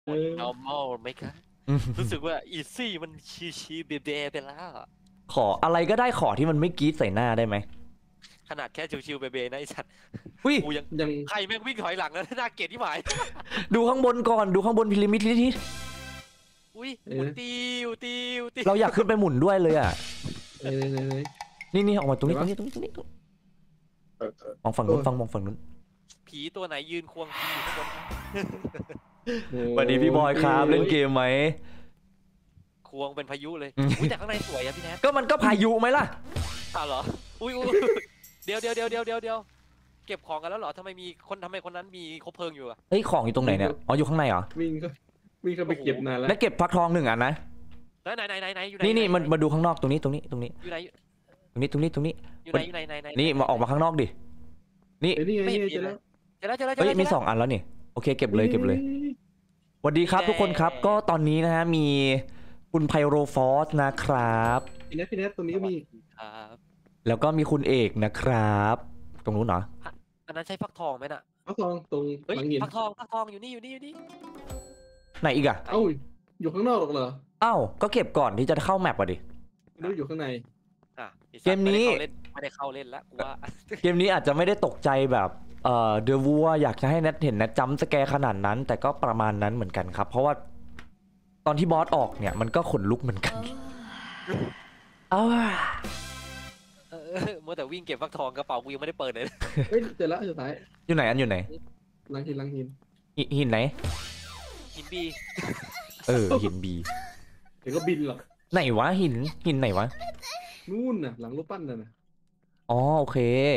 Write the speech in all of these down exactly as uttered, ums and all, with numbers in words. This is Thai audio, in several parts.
ด normal ไหมคะรู้สึกว่า easy มันชีชีเบเบไปแล้วขออะไรก็ได้ขอที่มันไม่กรี๊ดใส่หน้าได้ไหมขนาดแค่ชิวๆเบเบนะไอ้สัตว์อุ้ยกูยังยังใครแม่งวิ่งถอยหลังแล้วน่าเกลียดที่หมายดูข้างบนก่อนดูข้างบนพีระมิดทีอุ้ยหมุนติวติวติวเราอยากขึ้นไปหมุนด้วยเลยอ่ะเอ้ยเอ้ยเอ้ยนี่นี่ออกมาตรงนี้ตรงนี้ตรงนี้ตรงนี้มองฝั่งนู้นฟังมองฝั่งนู้นผีตัวไหนยืนควงผีอยู่ข้างบนครับสวัสดีพี่บอยครับเล่นเกมไหมควงเป็นพายุเลยอืมอุ้ยแต่ข้างในสวยอะพี่แนทก็มันก็พายุไหมล่ะอ้าวเหรออุ้ยอุ้ยเดี๋ยวเดี๋ยวเดี๋ยวเดี๋ยวเดี๋ยวเดี๋ยวเก็บของกันแล้วเหรอทำไมมีคนทำไมคนนั้นมีคบเพลิงอยู่อะเฮ้ยของอยู่ตรงไหนเนี่ยอ๋ออยู่ข้างในเหรอวิ่งก็วิ่งเข้าไปเก็บนานแล้วแล้วเก็บฟักทองหนึ่งอันนะไหนไหนไหนไหนไหนอยู่ไหนนี่นี่อยู่ไหมันมาดูข้างนอกตรงนี้ตรงนี้ตรงนี้อยู่ไหนตรงนี้ตรงนี้ตรงนี้อยู่ไหนอยู่ไหนไหนไหนนี่มาออกมาข้างนอกดินี่เอ้ยนี่ไงไม่นี่ไงเห็นเจอแล้วเจอแล้วเจอแล้วเจอเฮ้ยแล้วมีสองอันแล้วนี่โอเคเก็บเลยเก็บเลยสวัสดีครับทุกคนครับก็ตอนนี้นะฮะมีคุณไพโรฟอสนะครับพี่เนทพี่เนทตรงนี้ก็มีครับแล้วก็มีคุณเอกนะครับ ตรงนู้นเหรออันนั้นใช่ฟักทองไหมน่ะฟักทองตรงเฮ้ยหลังหินฟักทองฟักทองอยู่นี่อยู่นี่อยู่นี่ไหนอีกอะเอ้าอยู่ข้างนอกหรอกเหรอเอ้าก็เก็บก่อนที่จะเข้าแมปอ่ะดิไม่รู้อยู่ข้างในอ่ะไอ้สัตว์เกมนี้ไม่ได้เข้าเล่นไม่ได้เข้าเล่นแล้วกูว่าเกมนี้อาจจะไม่ได้ตกใจแบบเอ่อเดอะวัวอยากจะให้แนทเห็นแนทจัมป์สแกร์ขนาดนั้น แต่ก็ประมาณนั้นเหมือนกันครับ เพราะว่าตอนที่บอสออกเนี่ยมันก็ขนลุกเหมือนกันเอาเออเมื่อแต่วิ่งเก็บฟักทองกระเป๋ากูยังไม่ได้เปิดเลยเฮ้ยเจอแล้วสุดท้ายอยู่ไหนอันอยู่ไหนหลังหินหลังหินหิหินไหนหินบีเออหินบีเดี๋ยวก็บินหรอกไหนวะหินหินไหนวะนู่นน่ะหลังรูปปั้นน่ะนะอ๋อโอเค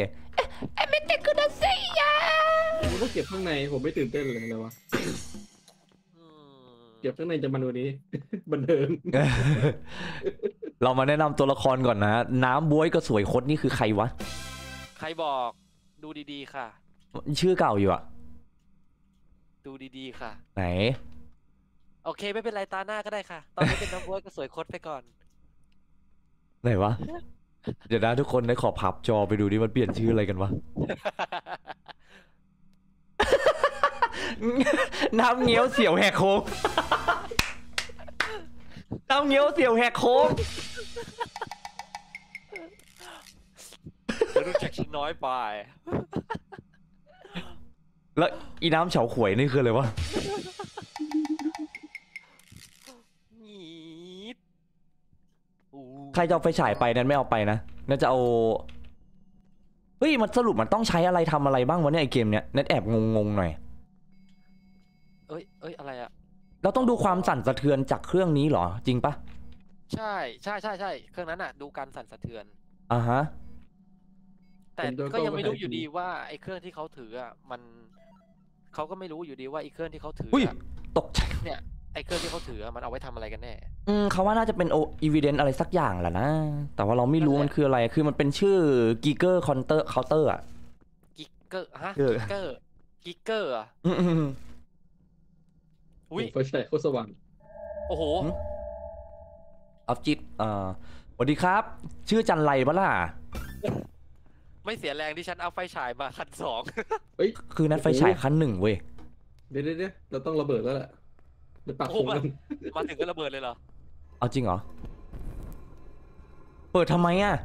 ผมก็เก็บข้างในผมไม่ตื่นเต้นเลยเลยวะอืมเก็บข้างในจะมันกวันนี้ บันเทิงเรามาแนะนำตัวละครก่อนนะ น้ำบวยก็สวยคดนี่คือใครวะใครบอกดูดีๆค่ะชื่อเก่าอยู่อะดูดีๆค่ะไหนโอเคไม่เป็นไรตาหน้าก็ได้ค่ะ ตอนนี้เป็นน้ำบ๊วยก็สวยคดไปก่อนไหนวะ เดี๋ยวนะทุกคนได้ขอพับจอไปดูดิมันเปลี่ยนชื่ออะไรกันวะ น้ำเงี้ยวเสี่ยวแหกโค้ง น้ำเงี้ยวเสี่ยวแหกโค้งรู้จักชิ้นน้อยไปแล้วอีน้ำเฉาขวยนี่คืออะไรวะงีดอู้ใครจะเอาไฟฉายไปนั้นไม่เอาไปนะน่าจะเอา เฮ้ยมันสรุปมันต้องใช้อะไรทำอะไรบ้างวะเนี่ยไอเกมเนี้ยนัดแอบงงๆหน่อยเอ้ยเอ้ยอะไรอะเราต้องดูความสั่นสะเทือนจากเครื่องนี้เหรอจริงปะใช่ใช่ใช่ใช่เครื่องนั้นอะดูการสั่นสะเทือนอ่าฮะแต่ก็ยังไม่รู้อยู่ดีว่าไอ้เครื่องที่เขาถืออะมันเขาก็ไม่รู้อยู่ดีว่าไอ้เครื่องที่เขาถืออุ้ยอะตกใจเนี่ยไอ้เครื่องที่เขาถืออะมันเอาไว้ทำอะไรกันแน่อืมเขาว่าน่าจะเป็นโออีเวนต์อะไรสักอย่างแหละนะ แต่ว่าเราไม่รู้มันคืออะไร คือมันเป็นชื่อกิเกอร์คอนเตอร์เคาน์เตอร์อ่ะกิกเกอร์ฮะเออกิกเกอร์กิกเกอร์อะอืมอืมอุ้ยไฟฉายโคตรสว่างโอ้โหออฟจิตอ่าสวัสดีครับ ชื่อจันไรปะล่ะไม่เสียแรงที่ฉันเอาไฟฉายมาคันสองเฮ้ยคือนัดไฟฉายคันหนึ่งเว้ยเดี๋ยวเดี๋ยวเดี๋ยวเราต้องระเบิดแล้วแหละเดี๋ยวปากโอ้คงมากันมาถึงก็ระเบิดเลยเหรอเอาจริงเหรอ เปิดทำไมอ่ะ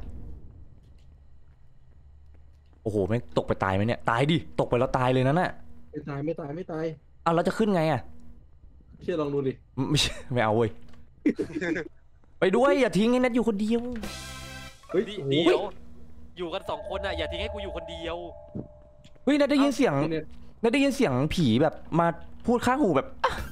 โอ้โหแม่งตกไปตายไหมเนี่ย ตายดิ ตกไปแล้วตายเลยนั่นน่ะไม่ตายไม่ตายไม่ตายอ้าวเราจะขึ้นไงอ่ะเชื่อลองดูดิไม่ใช่ไม่เอาเว้ย ไปด้วยอย่าทิ้งให้นัดอยู่คนเดียวเฮ้ยเดีโอ้โหเดียวอยู่กันสองคนน่ะอย่าทิ้งให้กูอยู่คนเดียวเฮ้ยนัดได้ยินเสียงพี่เนทนัดได้ยินเสียงผีแบบมาพูดข้างหูแบบ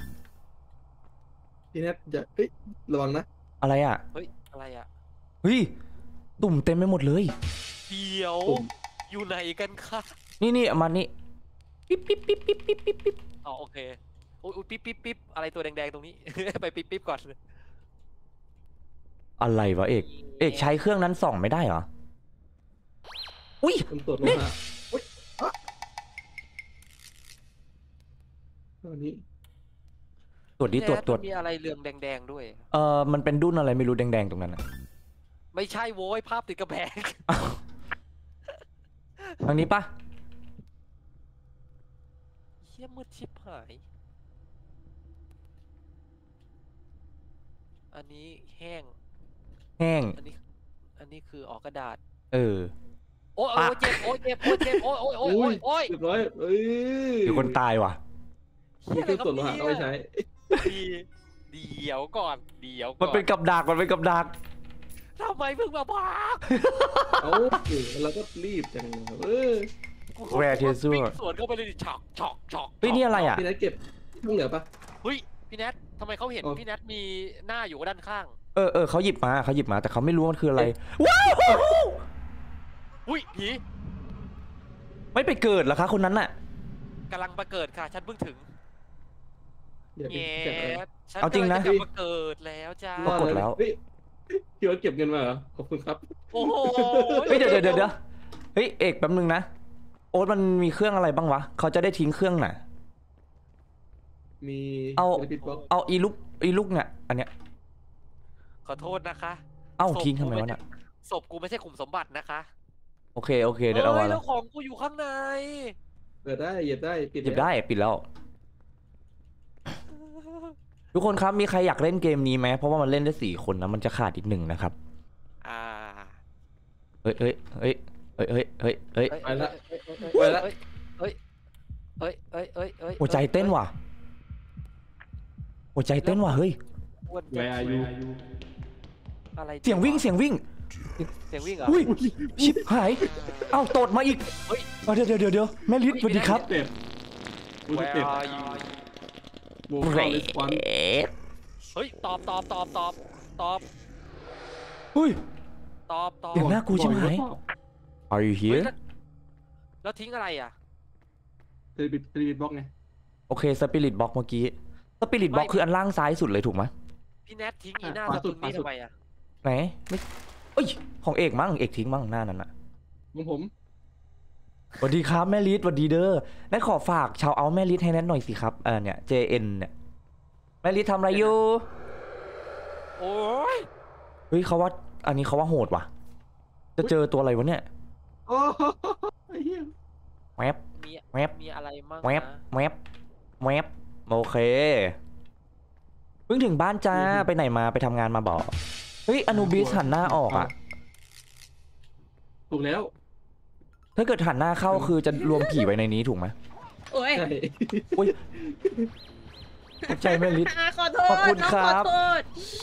พี่เนทจะเฮ้ยระวังนะอะไรอ่ะเฮ้ยอะไรอะเฮ้ย ตุ่มเต็มไปหมดเลยเดียวตุ่มอยู่ไหนกันคะนี่นี่เอามานี่ปิ๊บปิ๊บปิ๊บปิ๊บปิ๊บปิ๊บปิ๊บอ๋อโอเคโอ้ยอุ๊ยปิ๊บปิ๊บปิ๊บอะไรตัวแดงๆตรงนี้ ไปปิ๊บปิ๊บก่อนอะไรวะเอก เอกใช้เครื่องนั้นส่องไม่ได้เหรอ อุ้ยมันตรวจโลหะอุ้ยอ่ะอันนี้ตรวจดิตรวจตรวจมีอะไรเรืองแดงๆด้วยเออมันเป็นดุ้นอะไรไม่รู้แดงๆตรงนั้นนะไม่ใช่โว้ยภาพติดกระแพงอ้าวทางนี้ปะเฮี้ยมืดชิบหายอันนี้แห้งแห้งอันนี้ อันนี้คือออกกระดาษเออโอ้ยโอ้ยเจ็บโอ้ยเจ็บโอ้ยเจ็บโอ้ยโอ้ยโอ้ยโอ้ยโอ้ยเรียบร้อยเอ้ยมีคนตายว่ะมีเครื่องตรวจโลหะเอาไปใช้ดีเดี๋ยวก่อนเดี๋ยวก่มันอนเป็นกับดักมันเป็นกับดักทำไมเพิ่งมาพักเอ้าเราก็รีบจังเลยเออแวร์เทซัววิ่งสวนเข้าไปเลยดิช็อกช็อกช็อกเฮ้ยนี่อะไรอ่ะพี่นัทเก็บห้องเหลือปะเฮ้ยพี่แนททำไมเขาเห็นอ๋อพี่แนทมีหน้าอยู่ด้านข้างเออเออเขาหยิบมาเขาหยิบมาแต่เขาไม่รู้ว่ามันคืออะไรอุ้ยผีไม่ไปเกิดเหรอคะคนนั้นน่ะกำลังมาเกิดค่ะ ฉันเพิ่งถึงเดี๋ยวแง่เก็บอะไรฉันเอาจริงนะกำลัจกลับมาเกิดแล้วจ้าปรากฏแล้วเฮ้ยพี่ว่าเก็บเงินมาเหรอขอบคุณครับโอ้โหเฮ้ยเดี๋ยวเดี๋ยวเดี๋ยวเดี๋ยวเฮ้ยเอกแป๊บนึงนะโอ๊ตมันมีเครื่องอะไรบ้างวะเขาจะได้ทิ้งเครื่องน่ะมีเอาปิดบล็อกเอาอีลูกอีลูกเนี่ยอันเนี้ยขอโทษนะคะเอ้าศพทิ้งทำไมกูวะน่ะศพกูไม่ใช่ขุมสมบัตินะคะโอเคโอเคเดี๋ยวเอาเฮ้มายแล้วของกูอยู่ข้างในเปิดได้เหยียบได้ปิดหยิบได้ปิดแล้ว ทุกคนครับมีใครอยากเล่นเกมนี้ไหมเพราะว่ามันเล่นได้สี่คนนะมันจะขาดอีกหนึ่งนะครับอ่าเฮ้ยเฮ้ยเฮ้ยเฮ้ยเฮ้ยเฮ้ยเฮ้ยเอ้ยไปละเอ้ยเอ้ยเอ้ยเอ้ยเอ้ยเอ้ยเอ้ยหัวใจเต้นว่ะหัวใจเต้นว่ะเฮ้ยอ้วนแวร์อายุอะไรเสียงวิ่งเสียงวิ่งเสียงวิ่งเหรออุ้ยชิบหาย เอ้าตดมาอีกเฮ้ยเอาเดี๋ยวเดี๋ยวเดี๋ยวเดี๋ยวแม่ลิศสวัสดีครับเต็บบูแวสเต็บร์อายุโมคอลเลสควันเฮ้ยตอบตอบตอบตอบตอบอุ้ยตอบตอบเดี๋ยวน่ากลัวชิบหาย Are you เฮ้ย here แล้วแล้วทิ้งอะไรอ่ะเทเลบิดเทเลบิดบล็อกไงโอเคสปิริตบ็อกเมื่อกี้สปิริตบ็อกคืออันล่างซ้ายสุดเลยถูกไหมพี่แนททิ้งอีหน้าสตุนนี่ทำไมอ่ะไหนไม่เอ้ยของเอกมั้งเอกทิ้งมั้งหน้านั้นอะของผมสวัสดีครับแม่ลิศสวัสดีเด้อนั่นขอฝากชาวเอาแม่ลิศให้แนทหน่อยสิครับเออเนี่ย เจ เอ็น เนี่ยแม่ลิศทำอะไรอยู่โอ้ยเฮ้ยเขาว่าอันนี้เขาว่าโหดว่ะ จะเจอตัวอะไรวะเนี่ยโอ้ไอ้เหี้ยแวบมีแวบมีอะไรมั่งแวบนะแวบแวบโอเคเพิ่งถึงบ้านจ้าไปไหนมาไปทำงานมาบอกเฮ้ยอนูบิสหันหน้าออกอ่ะถูกแล้วถ้าเกิดหันหน้าเข้าคือจะรวมผีไว้ในนี้ถูกไหมโอ้ยใช่อุ้ยขอบใจแม่ลิศอ่ะขอโทษขอบคุณน้องครัขอบ โทษ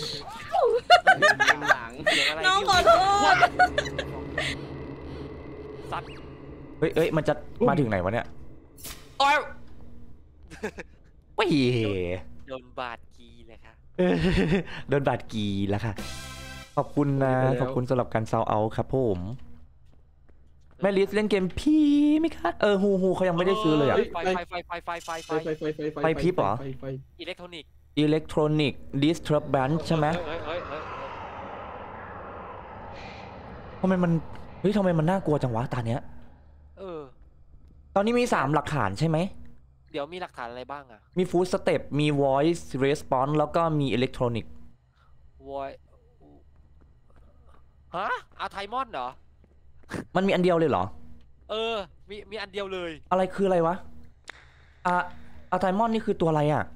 หลังเสียงอะไรน้องขอโทษสัตว์เฮ้ยเอ้ยมันจะมาถึงไหนวะเนี่ยโอ้ยว้ยโดนบาดกีเลยค่ะเออโดนบาดกีแล้วค่ะ ขอบคุณนะ ขอบคุณสำหรับการซาวเอาครับผมแม่ลิสเล่นเกมพีไหมคะเออฮูฮูเขายังไม่ได้ซื้อเลยอ่ะไฟไฟไฟไฟไฟไฟไฟไฟไฟไฟไฟพริบเหรอไฟไฟอิเล็กทรอนิกส์อิเล็กทรอนิกดิสทรัพแบนใช่ไหมเฮ้ยเฮ้ยเฮ้ยทำไมมันเฮ้ยทำไมมันน่ากลัวจังวะตาเนี้ยเออตอนนี้มีสามหลักฐานใช่ไหมเดี๋ยวมีหลักฐานอะไรบ้างอะมีฟู้ดสเต็ปมี voice response แล้วก็มีอิเล็กทรอนิกวอยฮะอาไทมอนเหรอมันมีอันเดียวเลยเหรอเออ มีมีอันเดียวเลยอะไรคืออะไรวะอะอะไทมอนนี่คือตัวอะไรอ่ะ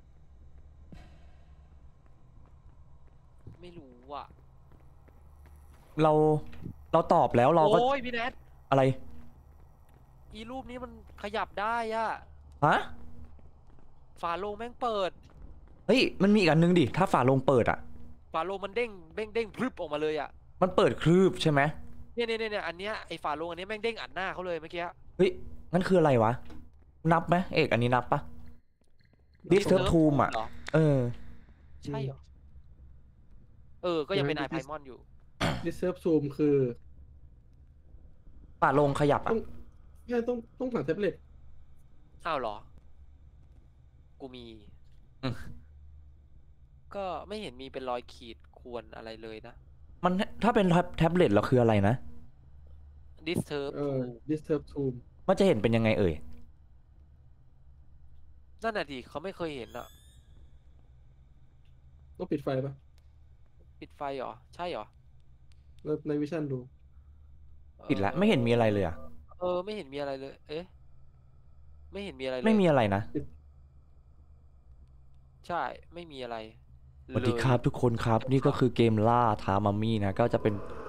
ไม่รู้อ่ะเราเราตอบแล้วเราก็โอ้ยพี่แนทอะไรอีรูปนี้มันขยับได้อ่ะฮะฝาโลงแม่งเปิดเฮ้ยมันมีอีกอันนึงดิถ้าฝาโลงเปิดอ่ะฝาโลงมันเด้งเด้งเด้งพรึบออกมาเลยอ่ะมันเปิดคลืบใช่ไหมเนี่ยเนี่ยเนี่ยอันเนี้ยไอฝาโลงอันนี้แม่งเด้งอัดหน้าเขาเลยเมื่อกี้เฮ้ยงั้นคืออะไรวะ นับไหมเอกอันนี้นับปะ Disturb Tomb อ่ะเหรเออใช่เหรอ เออ ก็ยังเป็นไอไพมอนอยู่ดิสเซิร์ฟซูมคือฝาโลงขยับอ่ะแค่ต้องต้องสั่งแท็บเล็ตอ้าวเหรอ กูมีอืมก็ไม่เห็นมีเป็นรอยขีดข่วนอะไรเลยนะมันถ้าเป็นแท็บเล็ตเราคืออะไรนะ disturb เออดิสเซิร์ฟซูมมันจะเห็นเป็นยังไงเอ่ยนั่นน่ะดิเขาไม่เคยเห็นอ่ะต้องปิดไฟปะปิดไฟเหรอ ใช่เหรอแล้วในวิชั่นดูปิดละไม่เห็นมีอะไรเลยอ่ะเออ ไม่เห็นมีอะไรเลย เอ๊ะ ไม่เห็นมีอะไรเลยไม่มีอะไรนะใช่ ไม่มีอะไรสวัสดีครับทุกคนครับ นี่ก็คือเกมล่าท้ามัมมี่นะก็จะเป็น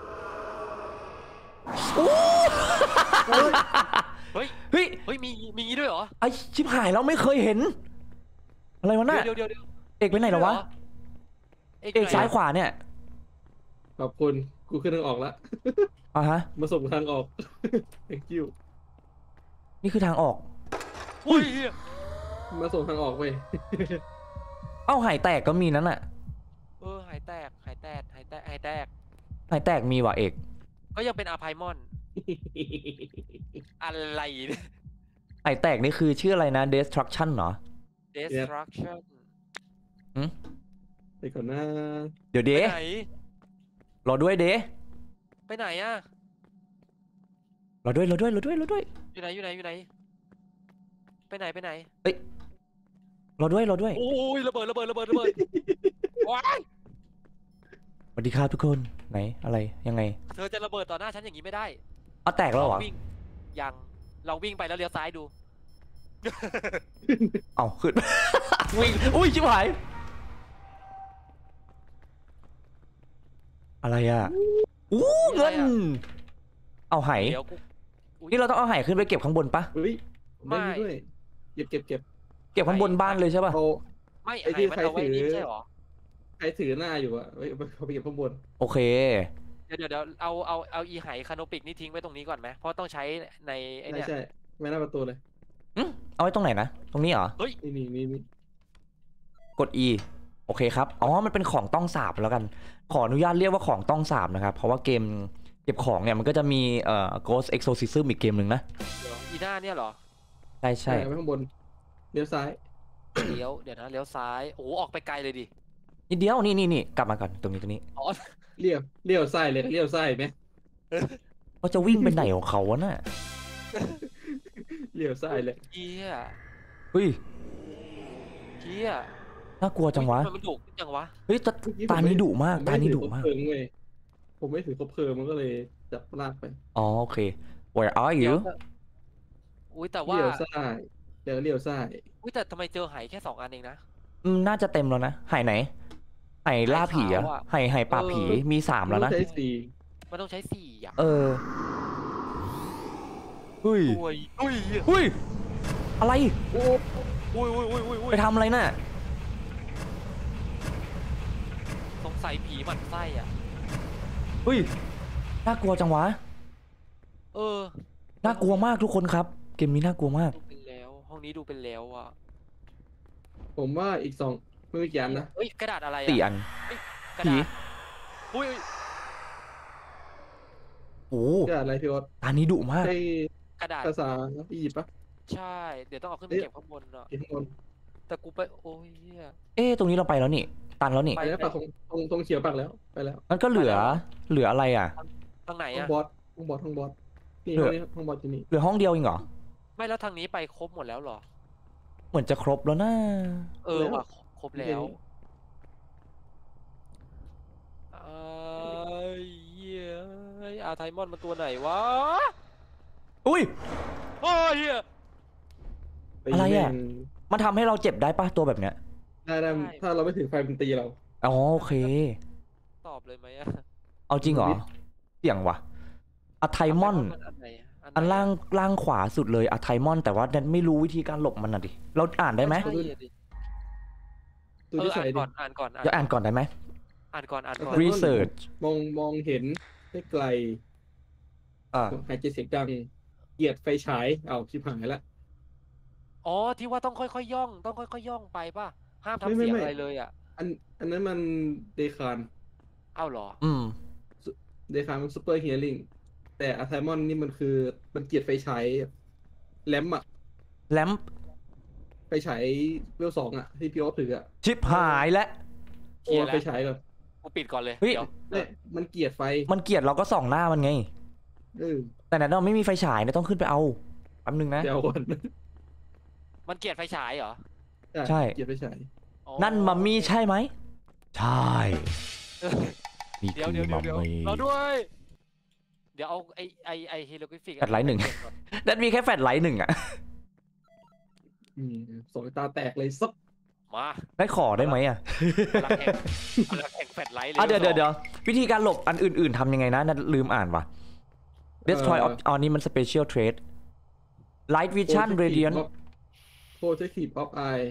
เฮ้ยเฮ้ยเฮ้ยมีมีงี้ด้วยเหรอไอชิบหายเราไม่เคยเห็น อะไรวะน่ะเดี๋ยวเดี๋ยวเดี๋ยวเอกไปไหนแล้ววะเอกเอกซ้ายขวาเนี่ยขอบคุณกูขึ้นทางออกละอ่ะฮะมาส่งทางออก thank you นี่คือทางออกอุ้ยมาส่งทางออกไปเอ้าหายแตกก็มีนั่นน่ะเออหายแตกหายแตกหายแตกหายแตกหายแตกมีว่ะเอกก็ยังเป็นอาไพมอนอะไรเนี่ยหายแตกนี่คือชื่ออะไรนะ destruction เหรอ destruction ไปก่อนหน้าเดี๋ยวไปเด๋ไหนรอด้วยเด๋ไปไหนอะรอด้วยรอด้วยรอด้วยรอด้วยอยู่ไหนอยู่ไหนอยู่ไหนไปไหนไปไหนรอด้วยรอด้วยโอ้ยระเบิดระเบิดระเบิดระเบิดว้ายสวัสดีครับทุกคนไหนอะไรยังไงเธอจะระเบิดต่อหน้าฉันอย่างนี้ไม่ได้เอาแตกแล้วเหรอวิ่งยังลองวิ่งไปแล้วเลี้ยวซ้ายดูเอาขึ้น วิ่งอุ้ยชิบหายอะไรอ่ะอู้เงินเอาไหเดี๋ยวกูอุ๊ยนี่เราต้องเอาไหขึ้นไปเก็บข้างบนปะเฮ้ยผมได้ไม่นี่ด้วยเก็บเก็บเก็บเก็บข้างบนบ้านเลยใช่ปะเอาไม่ไอ้ไหที่มันเอาไว้ใครถือนี่ใช่หรอใครถือหน้าอยู่อะเฮ้ยเอาไปเอาไปเก็บข้างบนโอเคเดี๋ยวเดี๋ยวเดี๋ยวเอาเอาเอาอีไหคาโนปิกนี่ทิ้งไว้ตรงนี้ก่อนไหมเพราะต้องใช้ในไอ้ใช่เนี่ยใช่ไม่หน้าประตูเลยอืมเอาไว้ตรงไหนนะตรงนี้เหรอนี่นี่นี่นี่กด E โอเคครับอ๋อมันเป็นของต้องสาบแล้วกัน ขออนุญาตเรียกว่าของต้องสาบนะครับเพราะว่าเกมเก็บของเนี่ยมันก็จะมีเอ่อ Ghost Exorcism อีกเกมหนึ่งนะเดี๋ยวอีหน้าเนี่ยเหรอใช่ใช่เอาไปข้างบนเลี้ยวซ้ายเลี้ยวเดี๋ยวนะเลี้ยวซ้ายโอ้โหออกไปไกลเลยดินิดเดียวนี่นี่นี่กลับมาก่อนตรงนี้ตรงนี้อ๋อเลี้ยวเลี้ยวซ้ายเลยเลี้ยวซ้ายไหมเขาจะวิ่งไปไหนของเขาวะน่ะเลี้ยวซ้ายเลยเฮียเฮ้ยเฮียน่ากลัวจังวะทำไมมันดุจังวะเฮ้ยตาตานี้ดุมากผมตาไม่นี้ถืดุอครบมากเพลิงเว้ยผมไม่ถือครบเพลิงมันก็เลยจับลากไปอ๋อโอเค Where are เดี๋ you ยวอุ้ยแต่ว่าเลี้ยวซ้ายเดี๋ยวเลี้ยวซ้ายอุ้ยแต่ทำไมเจอไหแค่สองอันเองนะอืมน่าจะเต็มแล้วนะหายไหนหายล่าผีอะหายขาวอะหายหายปราบผีเออมีสามแล้วนะใช้สี่มันต้องใช้สี่อ่ะเออเฮ้ยอุ้ยอุ้ยเฮ้ยอะไรโอ้อุ้ยอุ้ยอุ้ยอุ้ยอุ้ไปยทำอะไรน่ะสงสัยผีหมันไส้อ่ะเฮ้ยน่ากลัวจังวะเออน่ากลัวมากทุกคนครับ เกมนี้น่ากลัวมากดูเป็นแล้วห้องนี้ดูเป็นแล้วอ่ะผมว่าอีกสองไม่มีกี่อันนะเฮ้ยกระดาษอะไรสี่อ่ะอันกระผีดาษอุ้ยโอ้กระดาษอะไรพี่วอดตานี้ดุมากใช่กระดาษภาษาอียิปต์ปะใช่ เดี๋ยวต้องเอาขึ้นไปเก็บข้างบนอ่ะเขียนข้างบนแต่กูไปโอ้ยเหี้ยเอ๊ะตรงนี้เราไปแล้วนี่ ตันแล้วนี่ไปแล้วปักธงธงธงเขียวปักแล้วไปแล้วมันก็เหลือ เหลืออะไรอ่ะทางไหนห้องอ่ะบอสห้องบอสห้องบอสนี่เหลืห้อองนี้ห้องบอสที่นี่เหลือห้องเดียวเองเหรอไม่แล้วทางนี้ไปครบหมดแล้วเหรอเหมือนจะครบแล้วนะเออว่ะครบแล้วไอ้เหี้ยไอ้อาไทมอนมันตัวไหนวะอุ้ยโอ้ยเหี้ยอะไรอะตีแม่งมันทำให้เราเจ็บได้ปะตัวแบบเนี้ยได้ได้ถ้าเราไม่ถึงไฟมันตีเราอ๋อโอเคตอบเลยไหมอะเอาจริงเหรอ เสี่ยงว่ะอะไทมอนอันไหนอะไหนอันล่างล่างขวาสุดเลยอะไทมอน แต่ว่าแนทไม่รู้วิธีการหลบมันน่ะดิ เราอ่านได้ไหมใช่อะดิดูเออที่อ่าใส่นดิก่อนอ่านก่อนเดี๋ยวอ่านก่อนได้ไหมอ่านก่อนอ่านก่อน Research มองมองเห็นได้ไกลอ่าหายใจเสียงดังเหยียดไฟฉายเอาชิบหายละอ๋อที่ว่าต้องค่อยๆย่อง ต้องค่อยๆย่องไปป่ะ ห้ามไม่ทำไม่เสียงไม่อะไรเลยอ่ะอันอันนั้นมันเดคานเอ้าเหรออืมเดคานมันซูเปอร์เฮียริงแต่อะไทมอนนี่มันคือมันเกลียดไฟฉายแลมอะแลมไฟฉายเวลสองอะที่พี่โอ๊ตถืออะชิปหายแล้วเคลียร์โอ้แล้วไฟฉายก่อนกูปิดก่อนเลยเฮ้ยเดี๋ยวเนี่ยมันเกลียดไฟมันเกลียดเราก็ส่องหน้ามันไงเออแต่แนทเราไม่มีไฟฉายเนี่ยต้องขึ้นไปเอาแป๊บนึงนะเดี๋ยวก่อนมันเกลียดไฟฉายเหรอใช่เกลียดไฟฉายอ๋อนั่นมัมมี่ใช่ไหม ใช่ นี่เดี๋ยวคืเดี๋ยวอมัมเดี๋ยวมี่เราด้วย เดี๋ยวเอาไอไอไอเฮโรกริฟิกแฟลชไลท์หนึ่ง แนทมีแค่แฟลชไลท์หนึ่งอะอืมสองตาแตกเลยซับมาได้ขอได้ไหมอ่ะพลังแห่งพลังแห่งแฟลชไลท์เลยอ่ะเดี๋ยวเดี๋ยวเดี๋ยววิธีการหลบอันอื่นๆทำยังไงนะนั่นลืมอ่านว่ะ destroy of อ๋อนี่มัน special trait light vision radiant protective of eye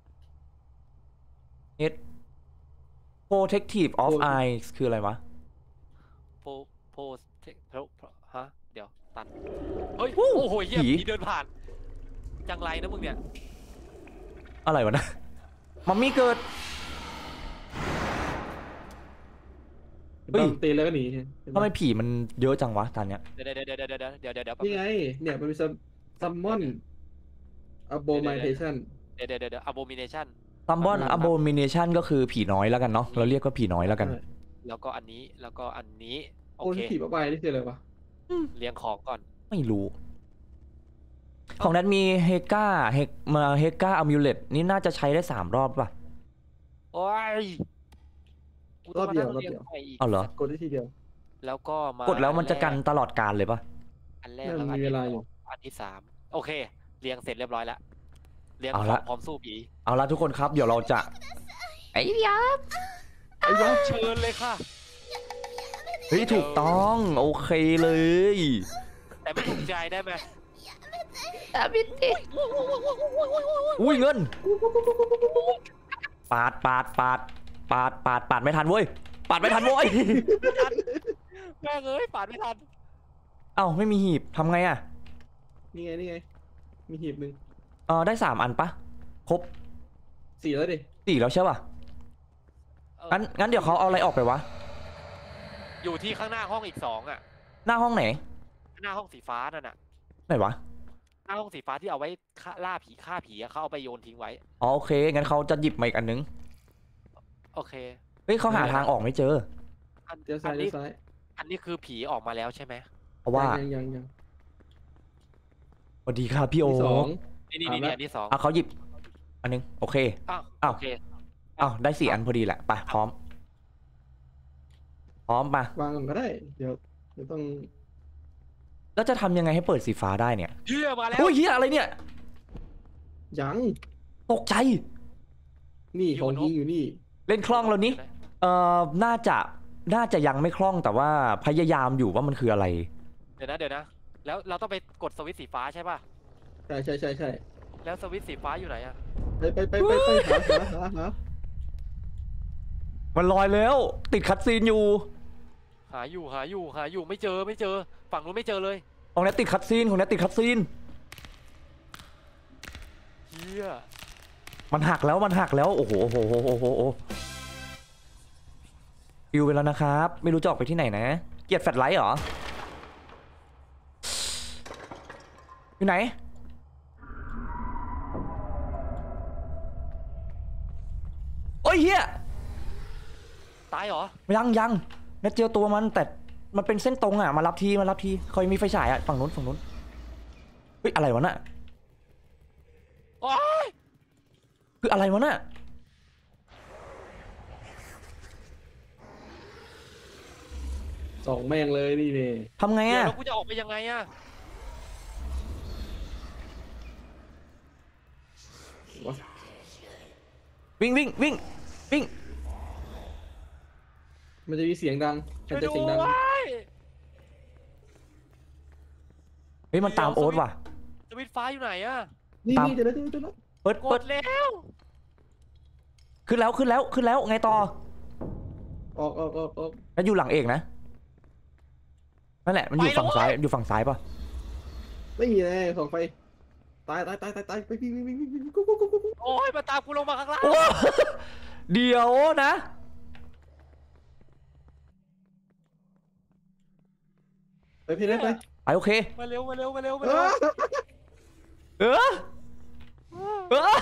Net protective of eyes คืออะไรวะโพโพเทคฮะเดี๋ยวตัดเฮ้ยวู้โอ้โหเหี้ยผีผีเดินผ่านจังไรนะมึงเนี่ยอะไรวะนะมัมมี่เกิด เฮ้ยตีแล้วก็หนีเนี่ยทำไมผีมันเยอะจังวะตอนเนี้ยเดี๋ยวเดี๋ยวเดี๋ยวเดี๋ยวเดี๋ยวเดี๋ยวเดี๋ยวเดี๋ยวนี่ไง เนี่ยมันมีซัมมอน abomination เดี๋ยวเดี๋ยวเดี๋ยว abomination ซัมบอนอ่า abomination ก็คือผีน้อยแล้วกันเนาะเราเรียกว่าผีน้อยแล้วกันแล้วก็อันนี้แล้วก็อันนี้โอโอ้เคที่ผีบ้าใบนี่คืออะไรวะเรียงของก่อนไม่รู้ ของนั้นมีเฮกาเฮกมาเฮกาอัมิวเลตนี่น่าจะใช้ได้สามรอบป่ะโอ้ยกูต้งมานั่งรีงใหม่กเอาเหรอกดได้ทีเดียวแล้วก็มากดแล้วมันจะกันตลอดการเลยป่ะอันแรกแล้วมันอันมีที่เวลาสอยู่องอันที่สามโอเค เรียงเสร็จเรียบร้อยแล้วเรียงเอาขอละงพร้อมสู้ผีเอาละทุกคนครับ เดี๋ยวเราจะไอ้ยาไอ้ยะเชิญเลยค่ะเฮ้ยถูกต้องโอเคเลยแต่ไม่ถูกใจได้ไหมอุ้ยเงิน ปาดปาดปาดปาดปาดปาดไม่ทันเว้ยปาดไม่ทันเว้ยแม่งเอ้ยปาดไม่ทันเอ้าไม่มีหีบทำไงอ่ะนี่ไง นี่ไง มีหีบหนึ่งเออได้สามอันปะครบสี่แล้วดิสี่แล้วใช่ป่ะเอองั้นงั้นเดี๋ยวเขาเอาอะไรออกไปวะอยู่ที่ข้างหน้าห้องอีกสองอ่ะหน้าห้องไหนหน้าห้องสีฟ้านั่นน่ะไหนวะหน้าห้องสีฟ้าที่เอาไว้ฆ่าล่าผีฆ่าผีอะเขาเอาไปโยนทิ้งไว้อ๋อโอเคงั้นเขาจะหยิบมาอีกอันนึงโอเคเฮ้ยเขาหาทางออกไม่เจออันเดี๋ยวซ้าอัยนเดี๋นี้ยวซ้ายอันนี้คือผีออกมาแล้วใช่ไหมเพราะว่ายังยังยังสวัสดีครับพี่โอที่สองนี่นี่เอานี่ละอันที่สองอ่ะเขาหยิบ อันนึงโอเคอ้าวอ้าวโอเคอ้าวได้สี่อันพอดีแหละไปพร้อม พร้อมมาวางก่อนก็ได้ เดี๋ยวเดี๋ยวต้องแล้วจะทำยังไงให้เปิดสีฟ้าได้เนี่ยเฮียมาแล้วโอ้ยเฮียอะไรเนี่ยยังตกใจนี่ของยิงอยู่นี่เล่นคล่องแล้วนี่เอ่อน่าจะน่าจะยังไม่คล่องแต่ว่าพยายามอยู่ว่ามันคืออะไรเดี๋ยวนะเดี๋ยวนะ แล้วเราต้องไปกดสวิตช์สีฟ้าใช่ป่ะใช่ใช่ใช่ใช่แล้วสวิตช์สีฟ้าอยู่ไหนอะไปไปไปไปไปหาหาหาหามันลอยแล้ว ติดคัดซีนอยู่หาอยู่หาอยู่หาอยู่ไม่เจอไม่เจอ ฝั่งนู้นไม่เจอเลยของแนทติดคัดซีนของแนทติดคัดซีนเฮียมันหักแล้วมันหักแล้วโอ้โหโอ้โหโอ้โหโอ้โหโอ้โหฟิวไปแล้วนะครับ ไม่รู้จะออกไปที่ไหนนะ เกลียดแฟลชไลท์เหรอ อยู่ไหน โอ้ยเฮียตายเหรอยังยังแนทเจอตัวมันแต่มันเป็นเส้นตรงอ่ะมารับทีมารับทีคอยมีไฟฉายอ่ะฝั่งนู้นฝั่งนู้นเฮ้ยอะไรวะน่ะโอ๊ยคืออะไรวะน่ะสองแม่งเลยนี่เนี่ยทำไงเดี๋ยวอ่ะแล้วกูจะออกไปยังไงอะวิ่งวิ่งวิ่งวิ่งมันจะมีเสียงดังมันช่วยจะด้เสียงดังวยเฮ้ยมันตามโอ๊ตว่ะสวิตช์ฟ้าอยู่ไหนอะนี่ตามนี่เดี๋ยวนะเดี๋ยวนะเดี๋ยวนะเปิดกเปิดดแล้วขึ้นแล้วขึ้นแล้วขึ้นแล้วไงต่อออกออกออกออกแล้วอยู่หลังเอกนะนั่นแหละมันอยู่ฝั่งซ้ายอยู่ฝั่งซ้ายป่ะไม่มีแน่ของไฟตายตายตายตายตายไปวิ่งวิ่งวิ่งวิ่งวิ่งกุ๊กกุ๊กกุ๊กกุ๊กโอ้ยมาตามกูลงมาข้างล่างโอ้ เดี๋ยวนะไปพี่ได้ไปไปโอเคมาเร็วมาเร็วมาเร็วมาเอเร็วอเออเออ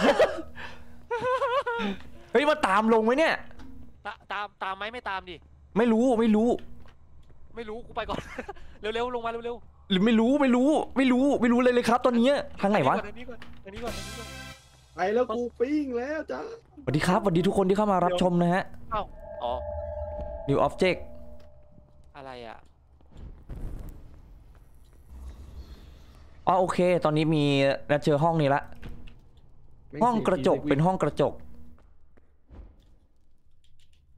เฮ้ยมาตามลงไหมเนี่ยตาตามตามไหมไม่ตามดิไม่รู้ไม่รู้ไม่รู้กูไปก่อน เร็วๆลงมาเร็วหรือไม่รู้ไม่รู้ไม่รู้ไม่รู้เลยเลยครับ ตอนนี้ทางๆไหนวะอันนี้ก่อนอันนี้ก่อนอันนี้ก่อนไปแล้วกูปิ้งแล้วจ้าสวัสดีครับสวัสดีทุกคนที่เข้ามารับชมนะฮะเอ้าอ๋อ New Object อะไรอ่ะอ๋อโอเค ตอนนี้มีนัดเจอห้องนี้ละ ห้องกระจกเป็นห้องกระจก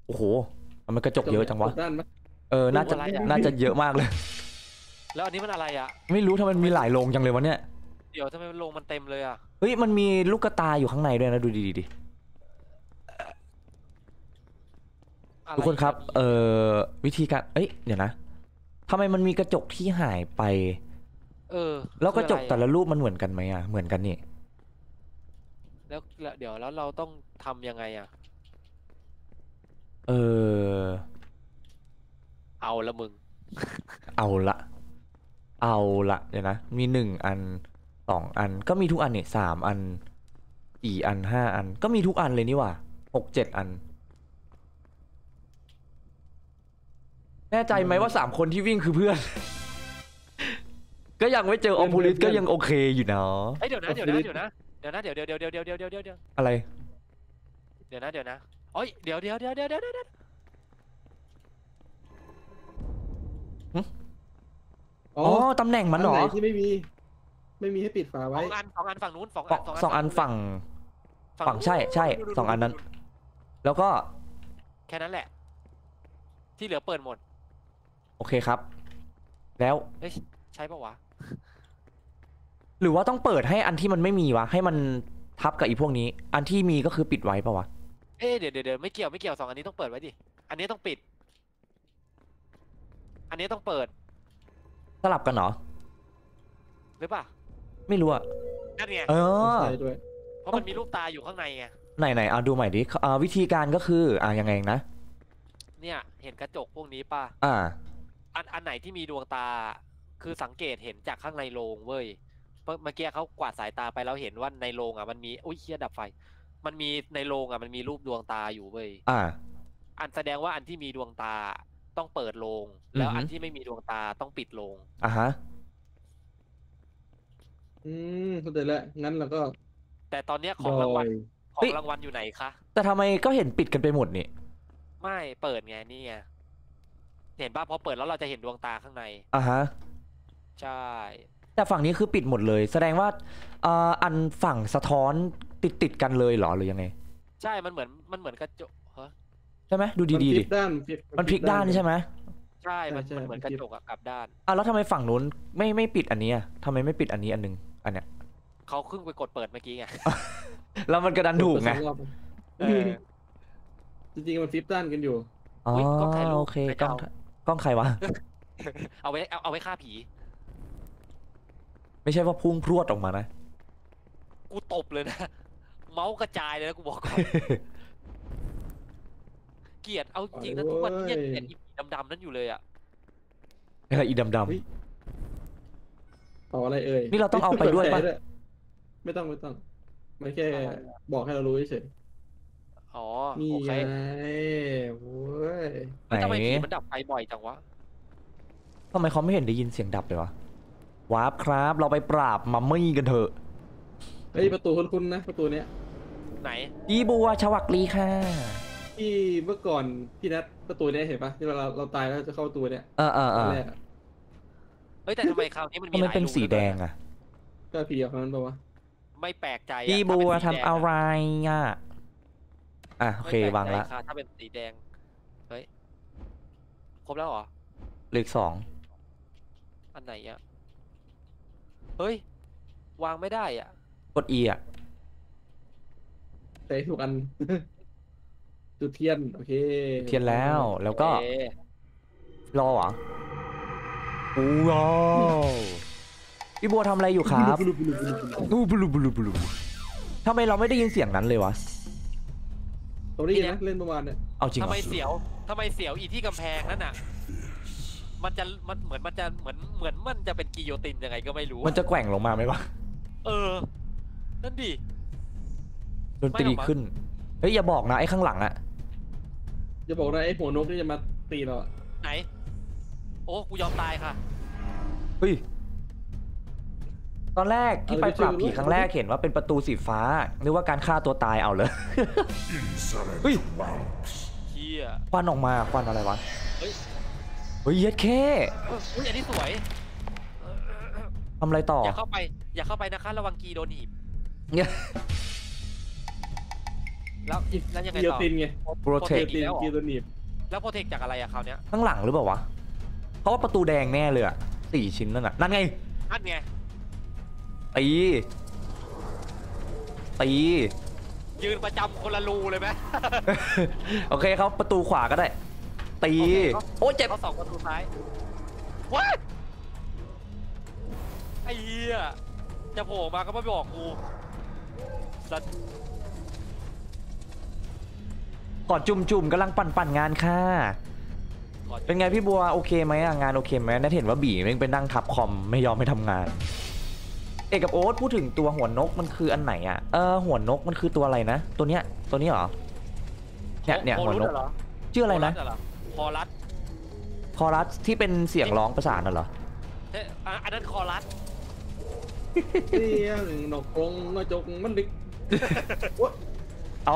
โอ้โหมันกระจกเยอะจังวะด้านไหมเออน่าจะน่าจะเยอะมากเลยแล้วอันนี้มันอะไรอ่ะไม่รู้ทำไมมันมีหลายโรงจังเลยวะเนี่ยเดี๋ยวทำไมโรงมันเต็มเลยอ่ะเฮ้ยมันมีลูกกระตายอยู่ข้างในด้วยนะดูดีๆดิอะไรทุกคนครับอีกเอ่อวิธีการเอ้ยเดี๋ยวนะทำไมมันมีกระจกที่หายไปเออแล้วกระจกคืออไอแต่ละรูปมันเหมือนกันไหมอ่ะเหมือนกันนี่แล้วแล้วเดี๋ยวแล้วเราต้องทำยังไงอ่ะเออเอาละมึงเอาละเอาละเดี๋ยวนะมีหนึ่งอันสองอันก็มีทุกอันนี่สามอันสี่อันห้าอันก็มีทุกอันเลยนี่หว่าหกเจ็ดอัน แน่ใจไหมว่าสามคนที่วิ่งคือเพื่อน ก็ยังไม่เจอออมพูลิสก็ยังโอเคอยู่เนาะเฮ้ยเดี๋ยวนะเดี๋ยวนะเดี๋ยวนะเดี๋ยวนะเดี๋ยวเดี๋ยวเดี๋ยวเดี๋ยวเดี๋ยวเดี๋ยวเดี๋ยวเดี๋ยวอะไรเดี๋ยวนะเดี๋ยวนะโอ้ยเดี๋ยวเดี๋ยวเดี๋ยวเดี๋ยวเดี๋ยวเดี๋ยวอ๋ออ๋อตำแหน่งมันเหรออัไหนที่ไม่มี ไม่มีให้ปิดฝาสไว้องอันสองอันฝั่งนู้นสองสอัอน งสองอันสองอันฝั่งฝั่งใช่ใช่สองอันนั้น แล้วก็แค่นั้นแหละ ที่เหลือเปิดหมดโอเคครับ แล้วเฮ้ยใช่ปะวะหรือว่าต้องเปิดให้อันที่มันไม่มีวะให้มันทับกับอีพวกนี้ อันที่มีก็คือปิดไว้ปะวะเอ๊ะเดี๋ยวเดี๋ยวเดี๋ยวไม่เกี่ยวไม่เกี่ยวสองอันนี้ต้องเปิดไว้ดิอันนี้ต้องปิด อันนี้ต้องเปิดสลับกันเหรอหรือเปล่าไม่รู้อะนั่นไงเออใส่ด้วยเพราะมันมีรูปตาอยู่ข้างในไงไหนไหนเอาดูใหม่ดิอ่าวิธีการก็คืออ่ายังไงนะเนี่ยเห็นกระจกพวกนี้ป่ะอ่าอันอันไหนที่มีดวงตา คือสังเกตเห็นจากข้างในโรงเว้ยเมื่อเมื่อกี้เขากวาดสายตาไปแล้วเห็นว่าในโรงอ่ะมันมีอุ้ยเฮียดับไฟ มันมีในโรงอ่ะมันมีรูปดวงตาอยู่เว้ยอ่าอันแสดงว่าอันที่มีดวงตาต้องเปิดโรงแล้วอือฮึอันที่ไม่มีดวงตาต้องปิดโรงอ่าฮะอืมเข้าใจแล้วงั้นเราก็แต่ตอนเนี้ยขดองรางวัลอยของรางวัลอยู่ไหนคะแต่ทำไมก็เห็นปิดกันไปหมดนี่ไม่เปิดไงนี่ไงเห็นป่ะพอเปิดแล้วเราจะเห็นดวงตาข้างในอ่าฮะใช่แต่ฝั่งนี้คือปิดหมดเลย แสดงว่าอ่าอันฝั่งสะท้อนติดติดกันเลยเหรอหรือยังไงใช่มันเหมือนมันเหมือนกระจกฮะใช่ไหมดูมันดีพๆลิดิกด้านมันพลิกด้านใช่ไหมใช่มันใช่มันเหมือนใช่กระจกอะกลับด้านอ่ะแล้วทำไมฝั่งนู้นไม่ไม่ปิดอันนี้อ่ะทำไมไม่ปิดอันนี้อันนึงอันเนี้ยเขาขึ้นไปกดเปิดเมื่อกี้ไงแล้วมันกระดันถูกไงสอรอบเออจริงๆมันฟลิปด้านกันอยู่อ๋ออุ๊ยกล้องถ่ายรูปโอเคใครกจะล้องเอากล้องใครวะเอาไว้เอาเอาไว้ฆ่าผีไม่ใช่ว่าพุ่งพรวดออกมานะกูตบเลยนะ เมาส์กระจายเลยนะกูบอกก่อน เกลียดเอาจริงนะทุกวันนี้ยังเกลียดอีผีดำๆนั่นอยู่เลยอ่ะอะไรอีดำเฮ้ย ต่ออะไรเอ่ยนี่เราต้องเอาไปด้วยปะแผลไม่ต้องไม่ต้องมันแค่บอกให้เรารู้เฉยอ๋อๆนี่โอเคไงโว้ยๆไหนทำไมผีมันดับไฟบ่อยจังวะทำไมเขาไม่เห็นได้ยินเสียงดับเลยวะวาร์ปครับ เราไปปราบมัมมี่กันเถอะเฮ้ยประตูคุ้นๆนะประตูเนี้ยไหนอีบัวชวักลีค่ะที่เมื่อก่อนพี่นัทประตูเนี้ยเห็นปะที่เราเราตายแล้วจะเข้าประตูเนี้ยเออเออตเออนอแรกอะเฮ้ยแต่ทำไมคราวนี้มันมีทำไมหลายเป็นรูสีแดงเหลือเกินอ่ะก็ผีออกนั้นปะวะไม่แปลกใจอะอีบัวถ้าทำเป็นสีแดงอะไรอ่ะอ่ะโอไม่เคแปลกวางใจละค่ะถ้าเป็นสีแดง เฮ้ย ครบแล้วเหรอเหลืออกสองอันไหนอ่ะ เฮ้ย วางไม่ได้อ่ะกด E อ่ะใช้ถูกอัน จุดเทียนโอเคเทียนแล้วแล้วก็เอ๊ะรอเหรอโอ้โหพี่บัวทำอะไรอยู่ครับบลูบลูบลูบลูอู้บลูบลูบลูทำไมเราไม่ได้ยินเสียงนั้นเลยวะผมได้ยินนะเล่นประมาณเนี่ยเอาจริงเหรทำไมอเสียวทำไมเสียวอีที่กำแพงนั่นน่ะ มันจะมันเหมือนมันจะเหมือนเหมือนมันจะเป็นกิโยตินยังไงก็ไม่รู้อะมันจะแกว่งลงมาไหมวะเออ นั่นดิดนตรีไม่หรอกมั้งขึ้น เฮ้ยอย่าบอกนะไอ้ข้างหลังอะจะบอกนะไอ้หัวนกนี่จะมาตีเราอะไหน โอ้กูยอมตายค่ะเฮ้ย ตอนแรกที่ไปปราบผีครั้งแรกเห็นว่าเป็นประตูสีฟ้านึกว่าการฆ่าตัวตายเอาเลย เฮ้ยเฮียควันออกมาควันอะไรวะเฮ้ยเฮ้ยเย็ดแค่เอออุ้ยอันนี้สวยทำอะไรต่ออย่าเข้าไป อย่าเข้าไปนะคะ ระวังกีโดนหนีบเนี่ยแล้วแล้วยังไงกิโยต่อตินไงโปรเทกิคโยตินแล้วเหรอกิโยตินหนีบแล้วโปรเทคจากอะไรอะคราวเนี้ยข้างหลังหรือเปล่าวะเพราะว่าประตูแดงแน่เลยอะสี่ชิ้นนั่นน่ะนั่นไงนั่นไงตีตียืนประจำคนละรูเลยไหมโอเคเขาประตูขวาก็ได้ ตีโอเคครับโอ้ยเจ็บเขาสองประตูซ้ายว้าไอ้เหี้ยจะโผล่มาก็ไม่บอกกูสัตว์ขอจุ่มจุ่มๆกำลังปั่นปั่นงานค่ะขอเป็นไงพี่บัวโอเคไหมอะงานโอเคไหมนัทเห็นว่าบีแม่งไปนั่งทับคอมไม่ยอมไปทำงาน เอกกับโอ๊ตพูดถึงตัวหัวนกมันคืออันไหนอะเออหัวนกมันคือตัวอะไรนะ ตัวเนี้ยตัวนี้เหรอเนี่ยเนี่ยโคหัวรุนสกเหรอชื่ออะไรนะคอรัสคอรัสที่เป็นเสียงร้องประสานน่ะเหรอเอ๊ะอ่ะอันนั้นคอรัสเสียงนกกรงนกจกมันดิกโอ๊ยเอา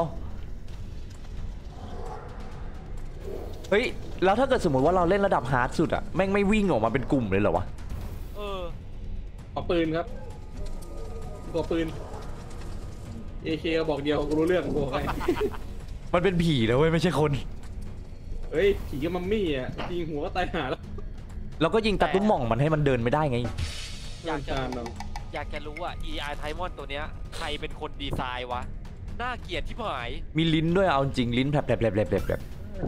เฮ้ยแล้วถ้าเกิดสมมติว่าเราเล่นระดับฮาร์ดสุดอะแม่งไม่วิ่งออกมาเป็นกลุ่มเลยเหรอวะเออขอปืนครับขอปืน เอ เค บอกเดียวกูรู้เรื่องกูบอกใครมันเป็นผีนะเว้ยไม่ใช่คนเฮ้ยผีกับมัมมี่อ่ะยิงหัวก็ตายหาแล้วเราก็ยิงตะตุ้มหม่องมันให้มันเดินไม่ได้ไงอยากจะการเนาะอยากจะรู้อ่ะ อี อาร์ Timon ตัวเนี้ยใครเป็นคนดีไซน์วะ น่าเกลียดที่หายมีลิ้นด้วยเอาจริงลิ้นแผลบแผลบแผลบแผลบแผลบแผลบ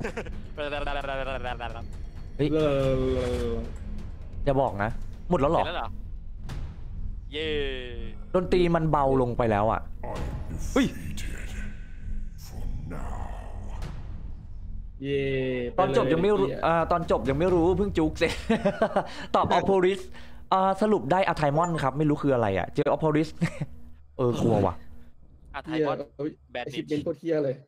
เฮ้ยเลออย่าบอกนะ หมดแล้วเหรอเสร็จแล้วเหรอ เย่ดนตรีมันเบาลงไปแล้วอ่ะเฮ้ยเย่ตอนจบยังไม่รู้อ่าตอนจบยังไม่รู้เพิ่งจุกเสร็จ ตอบออโพริสอ่าสรุปได้อะไทมอนครับไม่รู้คืออะไรอ่ะเจอออโพริส เออกลัวว่ะอาไทเฮียมอนแบนไอนิชิปชเป็นโคตรเทียเลย